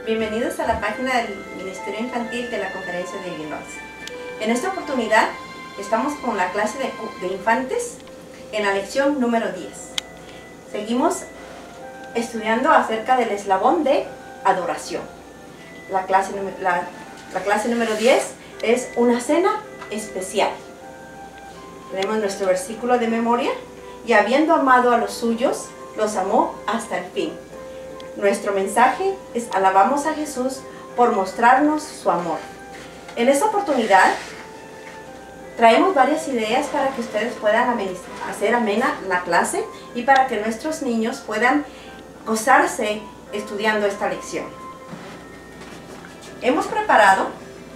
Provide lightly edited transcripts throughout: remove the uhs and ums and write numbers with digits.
Bienvenidos a la página del Ministerio Infantil de la Conferencia de Illinois. En esta oportunidad estamos con la clase de infantes en la lección número 10. Seguimos estudiando acerca del eslabón de adoración. La clase número 10 es una cena especial. Tenemos nuestro versículo de memoria: y habiendo amado a los suyos, los amó hasta el fin. Nuestro mensaje es: alabamos a Jesús por mostrarnos su amor. En esta oportunidad traemos varias ideas para que ustedes puedan hacer amena la clase y para que nuestros niños puedan gozarse estudiando esta lección. Hemos preparado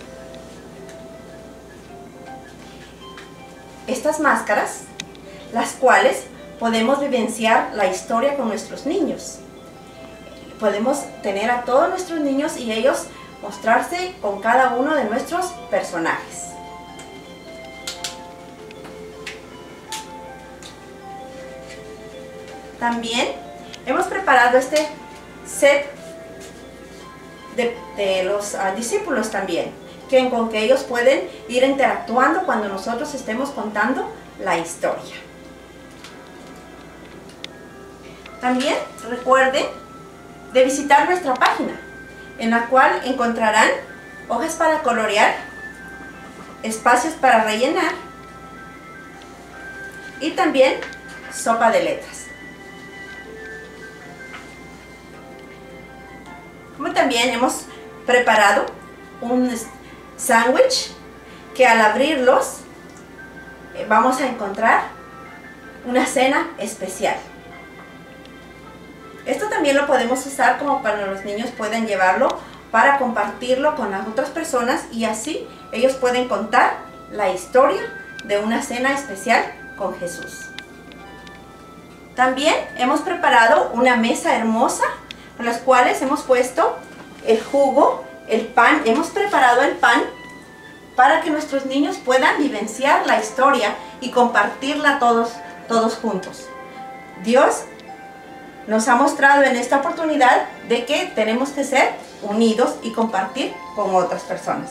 estas máscaras, las cuales podemos vivenciar la historia con nuestros niños. Podemos tener a todos nuestros niños y ellos mostrarse con cada uno de nuestros personajes. También hemos preparado este set de los discípulos también, con que ellos pueden ir interactuando cuando nosotros estemos contando la historia. También recuerden de visitar nuestra página, en la cual encontrarán hojas para colorear, espacios para rellenar y también sopa de letras. Como también hemos preparado un sándwich que al abrirlos vamos a encontrar una cena especial. Esto también lo podemos usar como para los niños puedan llevarlo para compartirlo con las otras personas y así ellos pueden contar la historia de una cena especial con Jesús. También hemos preparado una mesa hermosa en las cuales hemos puesto el jugo, el pan. Hemos preparado el pan para que nuestros niños puedan vivenciar la historia y compartirla todos juntos. Dios nos ha mostrado en esta oportunidad de que tenemos que ser unidos y compartir con otras personas.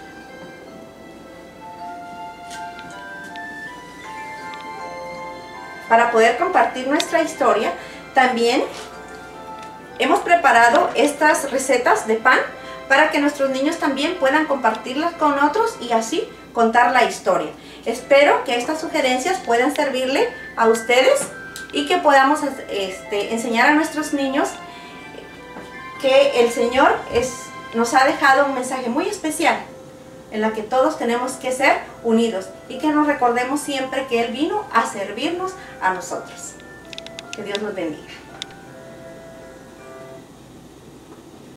Para poder compartir nuestra historia, también hemos preparado estas recetas de pan para que nuestros niños también puedan compartirlas con otros y así contar la historia. Espero que estas sugerencias puedan servirle a ustedes y que podamos enseñar a nuestros niños que el Señor nos ha dejado un mensaje muy especial en la que todos tenemos que ser unidos y que nos recordemos siempre que Él vino a servirnos a nosotros. Que Dios nos bendiga.